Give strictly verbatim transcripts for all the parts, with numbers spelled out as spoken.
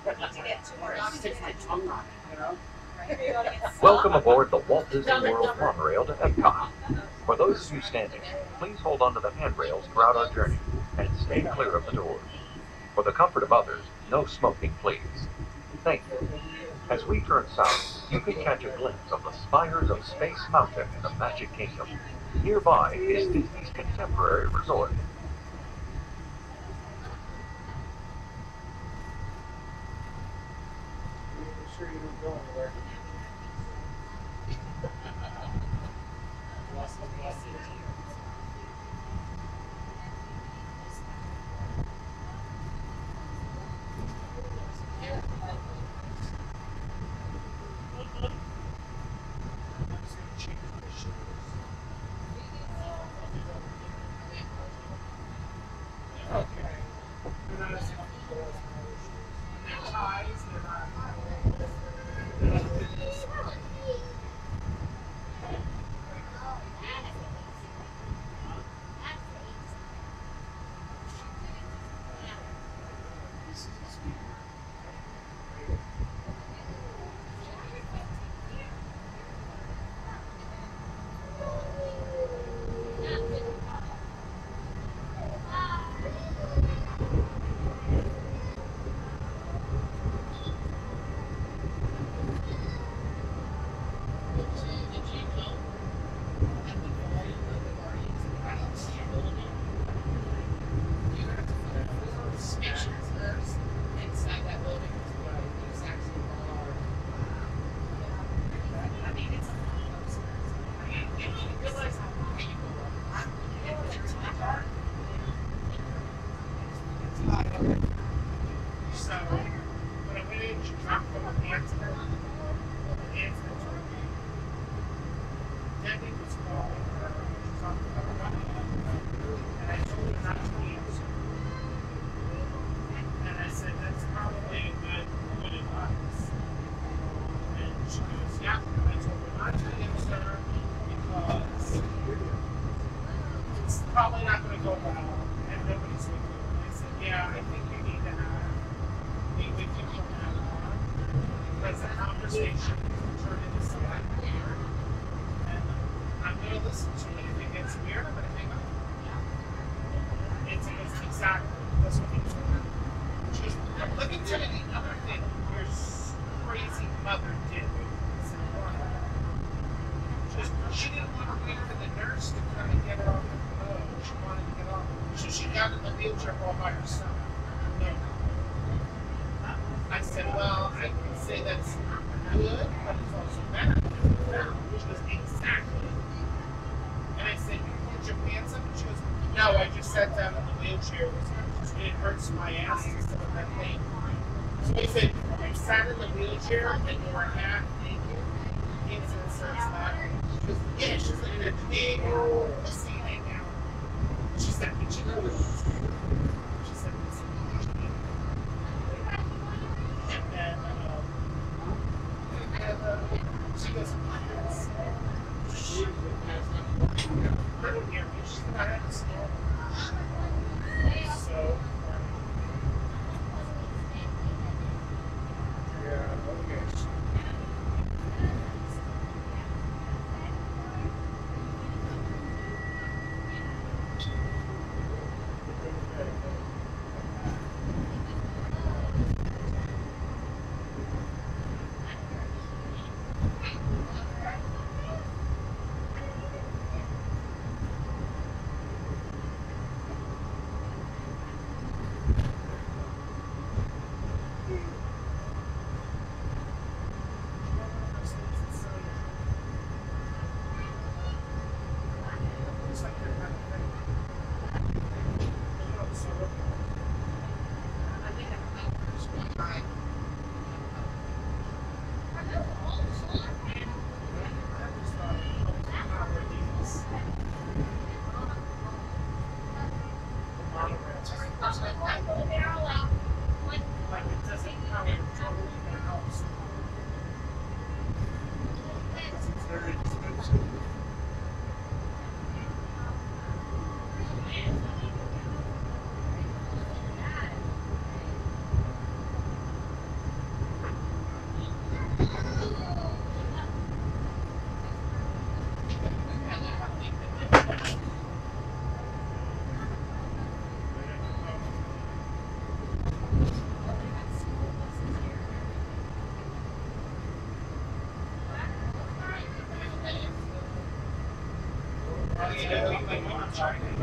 Welcome aboard the Walt Disney World Monorail to Epcot. For those of you standing, please hold onto the handrails throughout our journey and stay clear of the doors. For the comfort of others, no smoking, please. Thank you. As we turn south, you can catch a glimpse of the spires of Space Mountain in the Magic Kingdom. Nearby is Disney's contemporary resort. Make sure you don't go anywhere.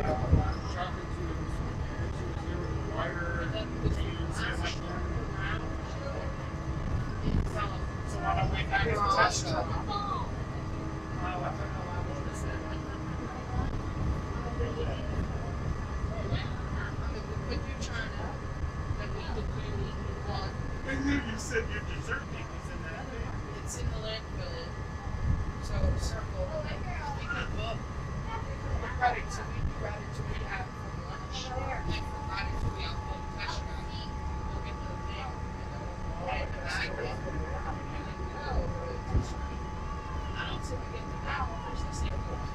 You said your dessert thing was in that thing. It's in the landfill. So circle. We can book. We brought it to we brought it to we have for lunch. Like for Friday, so we all go to restaurant. We'll get the thing and then we'll get the bag. And then we'll go over to the street. I don't think we get the bag first. Let's see if we go.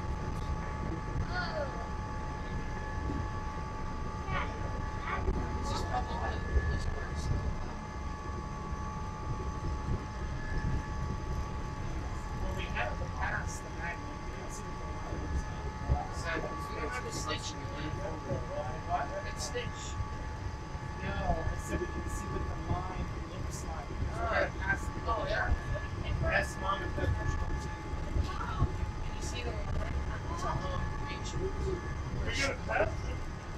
This is probably one of the coolest parts. Well, we have the past the magnet. We don't see the others. So we don't have a stitch in the what? It's stitch. No, I said we can see what the line looks like. We're right past the oh, yeah. That's mine if that's what you can you see the one? It's a long beach. We're gonna pass it.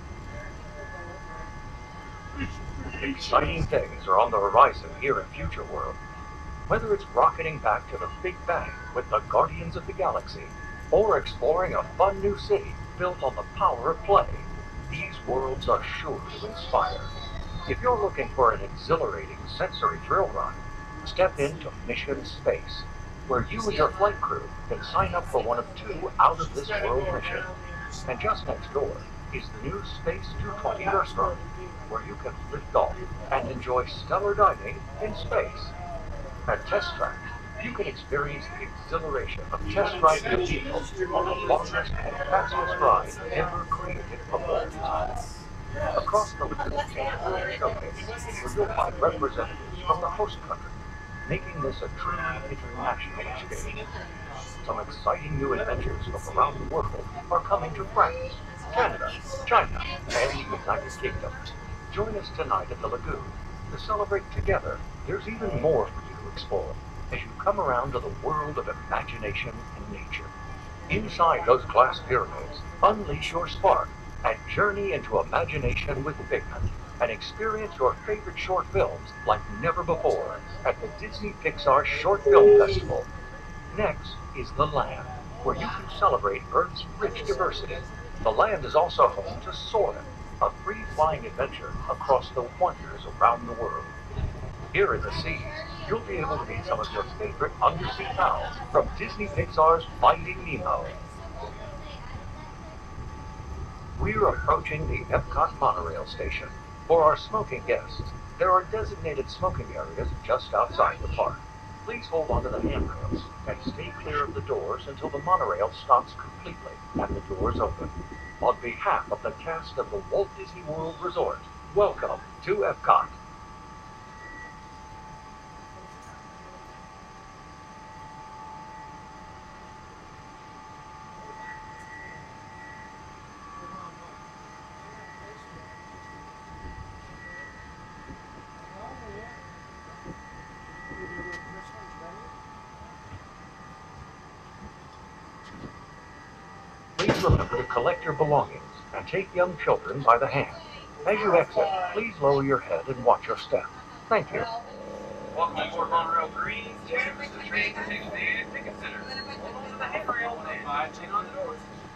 Exciting things are on the horizon here in Future World. Whether it's rocketing back to the Big Bang with the Guardians of the Galaxy, or exploring a fun new city built on the power of play, these worlds are sure to inspire. If you're looking for an exhilarating sensory thrill ride, step into Mission Space, where you and your flight crew can sign up for one of two out-of-this-world missions. And just next door is the new Space two twenty restaurant, where you can lift off and enjoy stellar dining in space. At Test Track, you can experience the exhilaration of test riding a vehicle on the longest and fastest ride ever created from Walt. Across the lagoon is showcase, where you'll find representatives from the host country, making this a truly international experience. Some exciting new adventures from around the world are coming to France, Canada, China, and the United Kingdom. Join us tonight at the lagoon to celebrate together. There's even more for you to explore as you come around to the world of imagination and nature. Inside those glass pyramids, unleash your spark and journey into imagination with Figment, and experience your favorite short films like never before at the Disney Pixar Short Film Festival. Next is the Land, where you can celebrate Earth's rich diversity. The Land is also home to Soarin', a free-flying adventure across the wonders around the world. Here in the seas, you'll be able to meet some of your favorite undersea pals from Disney Pixar's Finding Nemo. We're approaching the Epcot Monorail station. For our smoking guests, there are designated smoking areas just outside the park. Please hold onto the handrails and stay clear of the doors until the monorail stops completely and the doors open. On behalf of the cast of the Walt Disney World Resort, welcome to Epcot. Please remember to collect your belongings and take young children by the hand. As you exit, please lower your head and watch your step. Thank you. Welcome aboard Monorail Green. This is the Trainz and Ticket Center. Hold on to the handrail and uh, chain on the doors.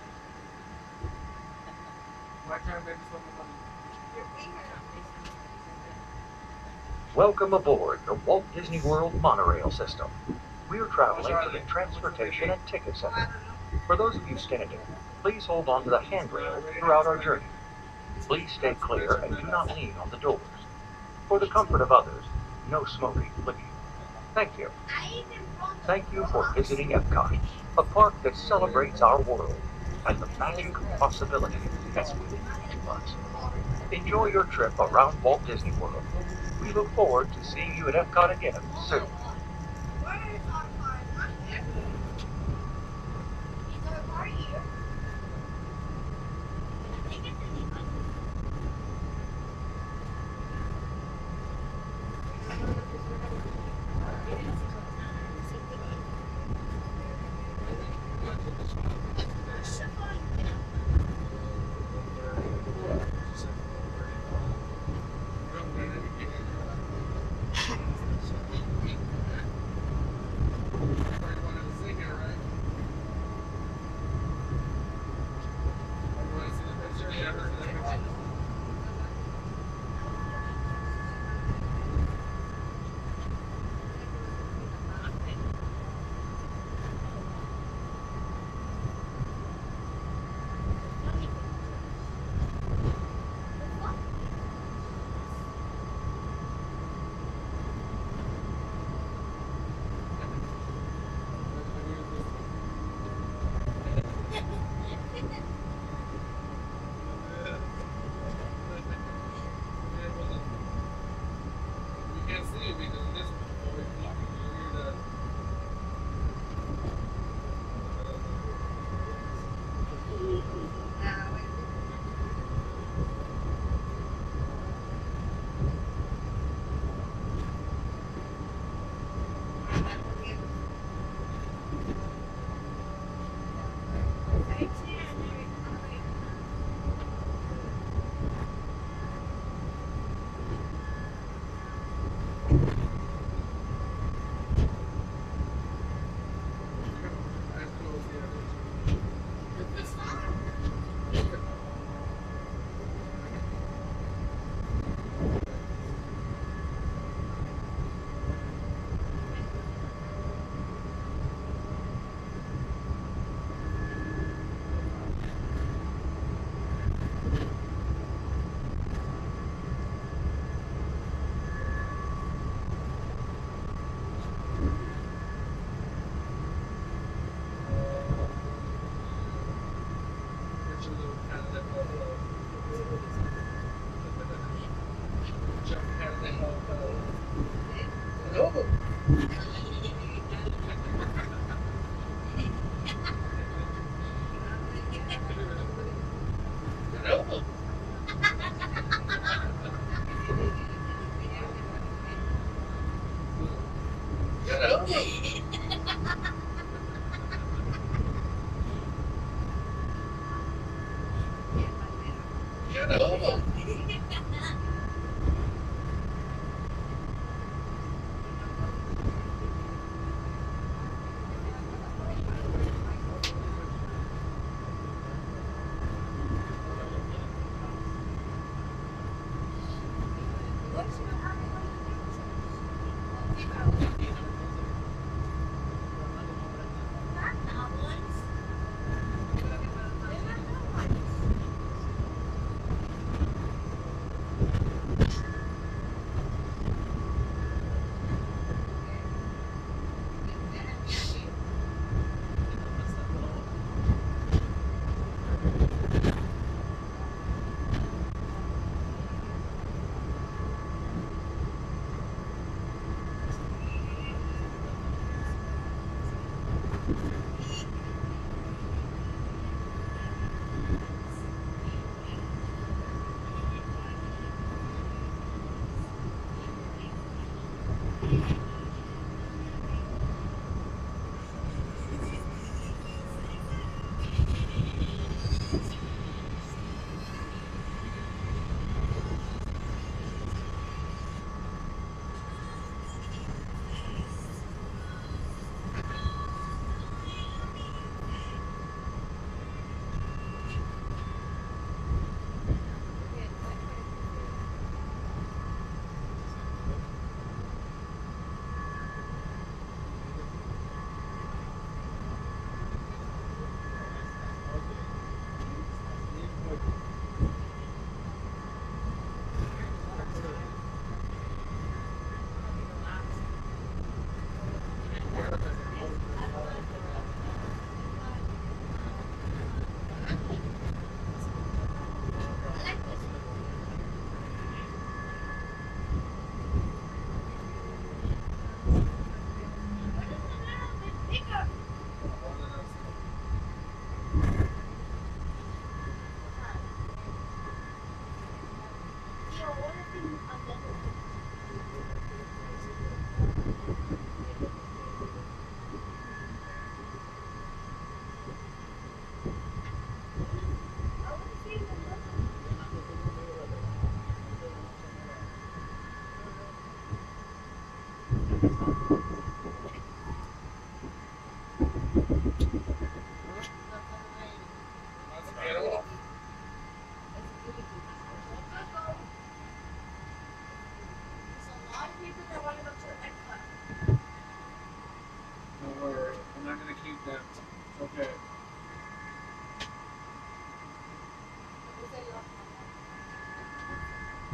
Welcome aboard the Walt Disney World Monorail system. We're traveling to the Transportation and Ticket Center. For those of you standing, please hold on to the handrail throughout our journey. Please stay clear and do not lean on the doors. For the comfort of others, no smoking, please. Thank you. Thank you for visiting Epcot, a park that celebrates our world and the magic of possibility that's within each of us. Enjoy your trip around Walt Disney World. We look forward to seeing you at Epcot again soon.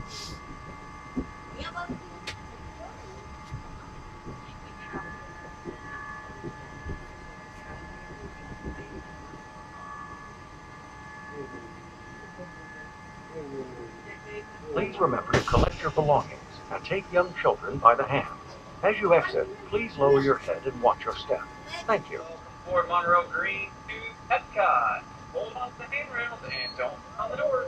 Please remember to collect your belongings and take young children by the hands. As you exit, please lower your head and watch your step. Thank you. Welcome aboard Monorail Green to Epcot. Hold on to the handrails and don't on the doors.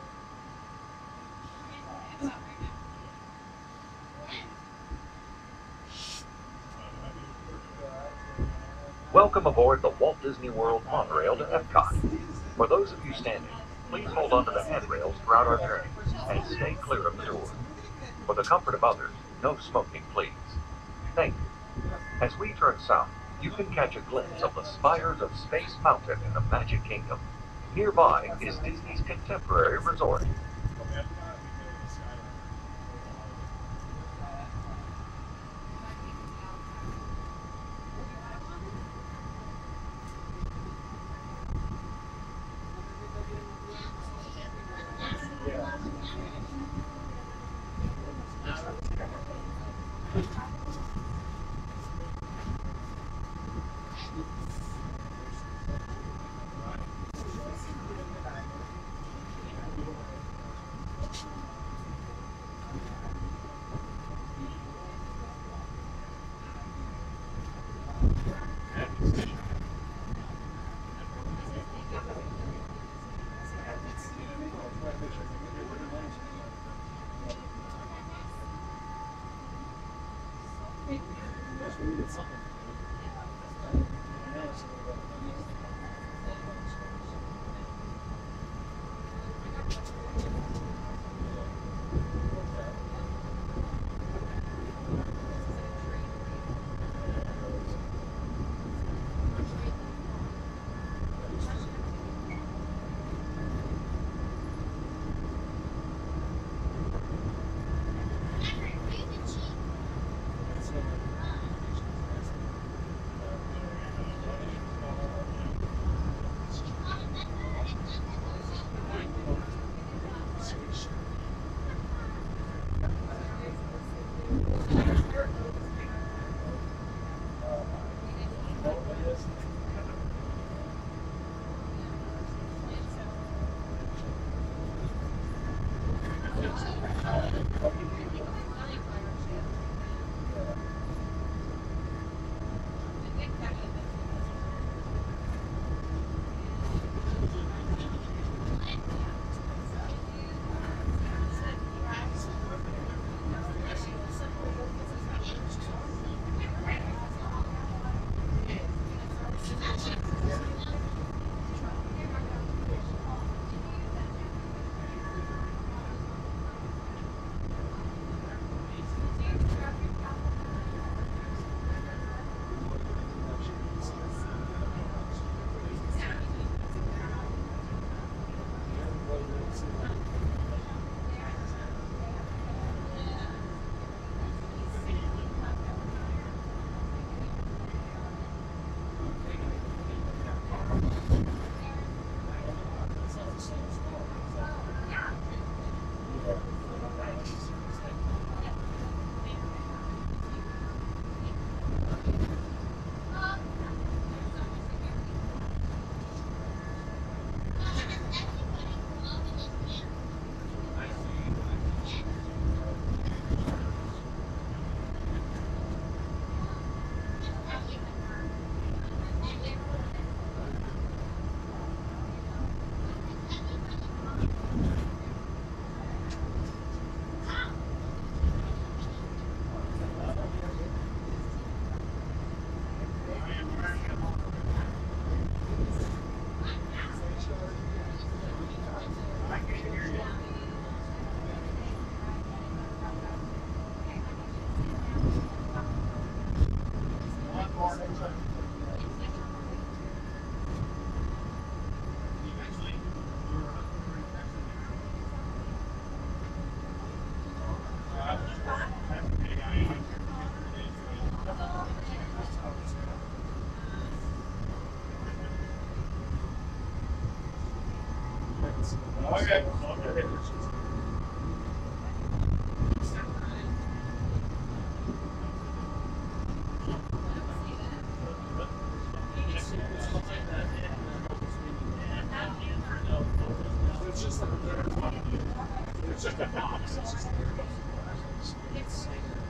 Welcome aboard the Walt Disney World Monorail to Epcot. For those of you standing, please hold onto the handrails throughout our journey and stay clear of the doors. For the comfort of others, no smoking, please. Thank you. As we turn south, you can catch a glimpse of the spires of Space Mountain in the Magic Kingdom. Nearby is Disney's contemporary resort. It's just a box. It's just a it's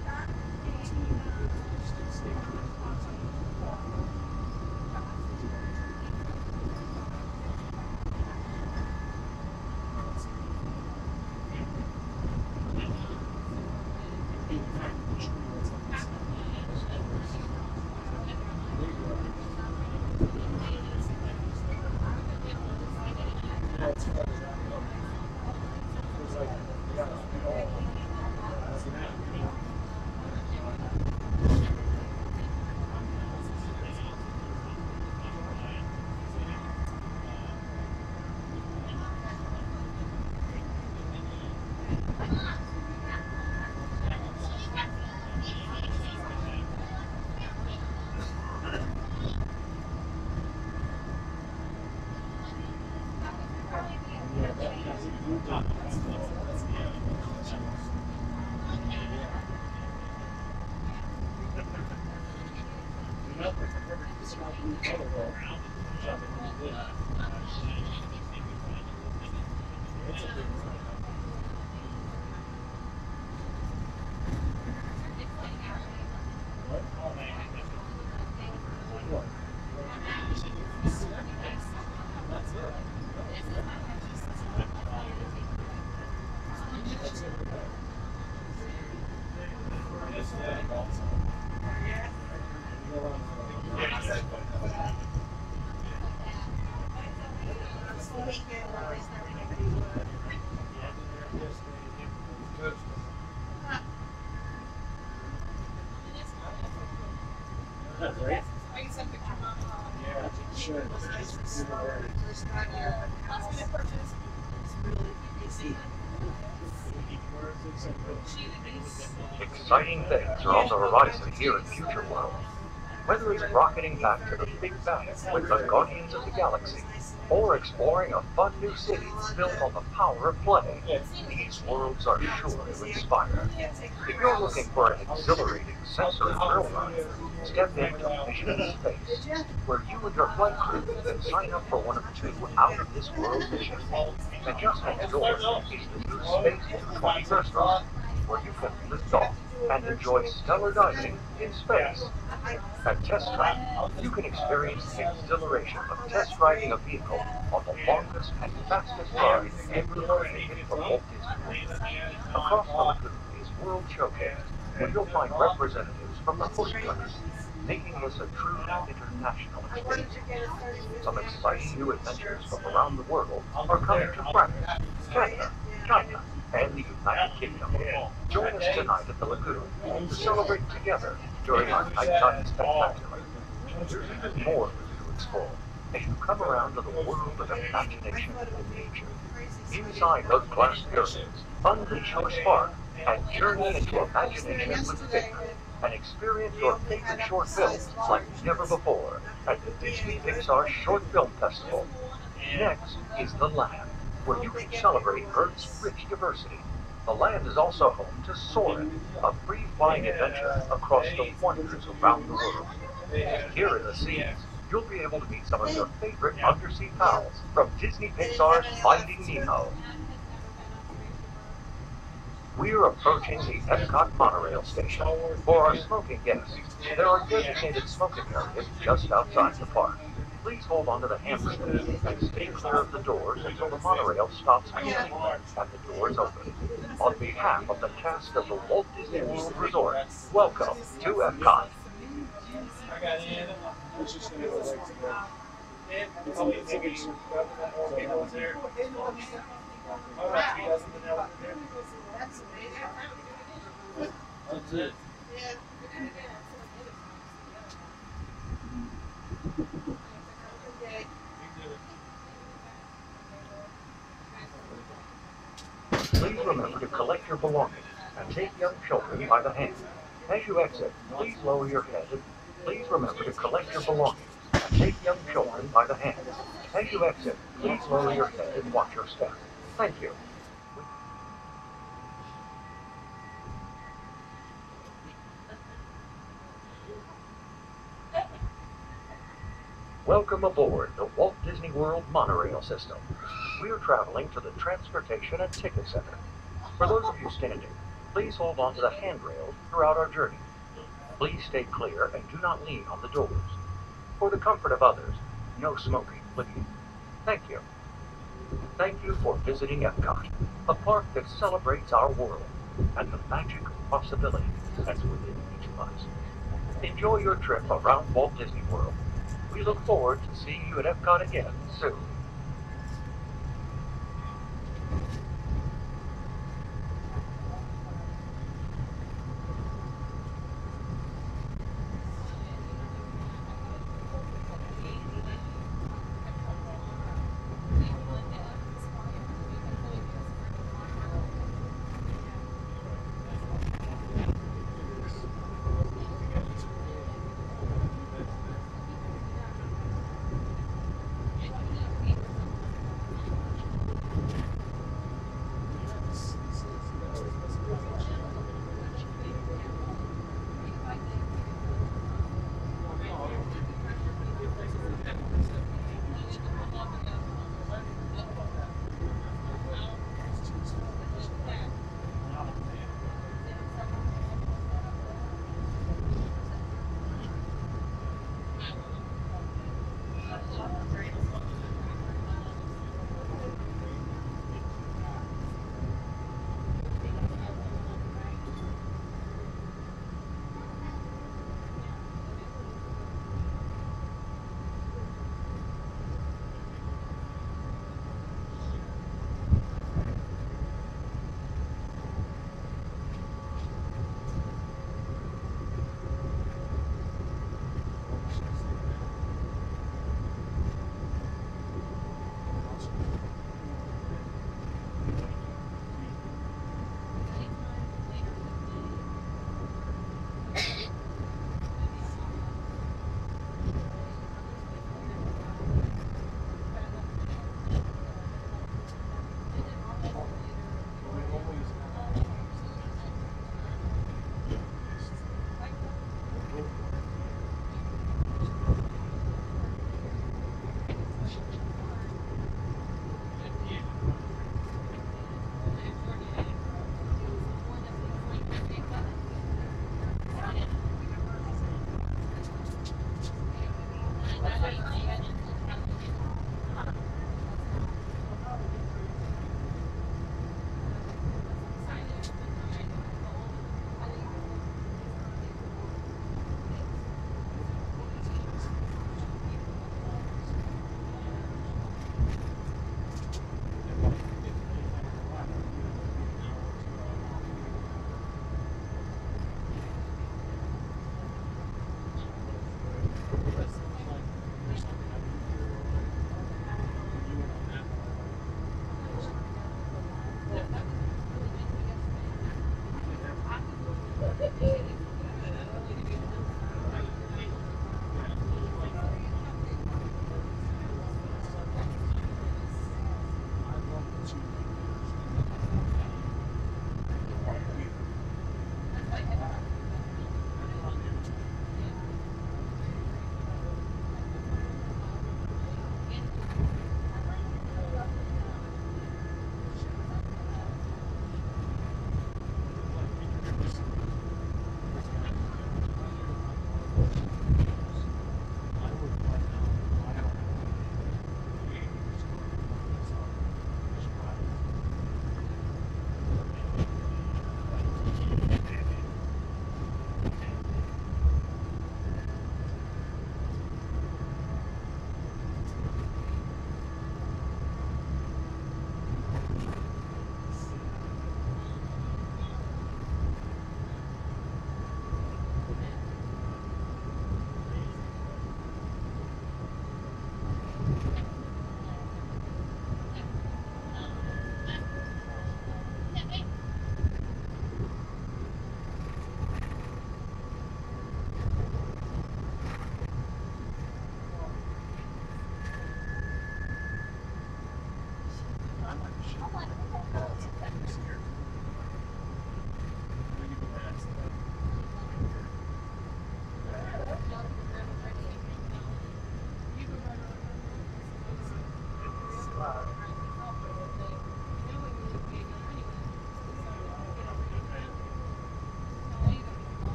Exciting things are on the horizon here in Future World. Whether it's rocketing back to the Big Bang with the Guardians of the Galaxy, or exploring a fun new city built on the power of play, these worlds are sure to inspire. If you're looking for an exhilarating sensory thrill ride, step into Mission Space, where you and your flight crew can sign up for one of two out-of-this-world missions. And just next door is the new Space two twenty restaurant, where you can lift off and enjoy stellar dining in space. At Test Track, you can experience the exhilaration of test driving a vehicle on the longest and fastest ride ever created for Walt Disney World. Across the lagoon is World Showcase, where you'll find representatives from the host countries, making this a true international experience. Some exciting new adventures from around the world are coming to France, Canada, China, and the United Kingdom. Join us tonight at the lagoon to celebrate together during our nighttime spectacular. There's even more for you to explore as you come around to the world of imagination and nature. Inside those glass pyramids, unleash your spark and journey into imagination with Vic, and experience your favorite short films like never before at the Disney Pixar Short Film Festival. Next is the Land, where you can celebrate Earth's rich diversity. The Land is also home to Soarin', a free-flying adventure across the wonders around the world. And here in the seas, you'll be able to meet some of your favorite undersea pals from Disney Pixar's Finding Nemo. We're approaching the Epcot Monorail station. For our smoking guests, there are designated smoking areas just outside the park. Please hold on to the handbrake and stay clear of the doors until the monorail stops completely and the doors open. On behalf of the cast of the Walt Disney World Resort, welcome to Epcot. I got in. It's just going to go like today. Maybe people there. Oh, that's you guys in the now. That's amazing. That's it. Please remember to collect your belongings and take young children by the hand. As you exit, please lower your head. Please remember to collect your belongings and take young children by the hand. As you exit, please lower your head and watch your step. Thank you. Welcome aboard the Walt Disney World Monorail system. We are traveling to the Transportation and Ticket Center. For those of you standing, please hold on to the handrails throughout our journey. Please stay clear and do not lean on the doors. For the comfort of others, no smoking, please. Thank you. Thank you for visiting Epcot, a park that celebrates our world and the magic of possibility that's within each of us. Enjoy your trip around Walt Disney World. We look forward to seeing you at Epcot again soon.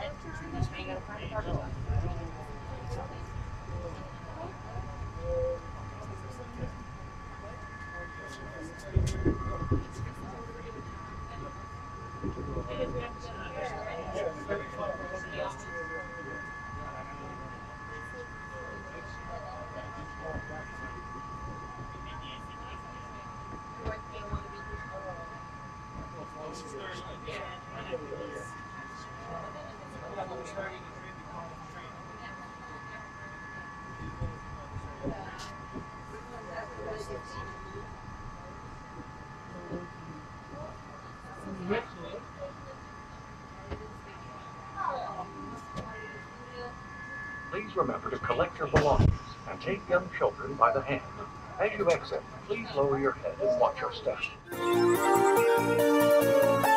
Please remember to collect your belongings and take young children by the hand. As you exit, please lower your head and watch your step.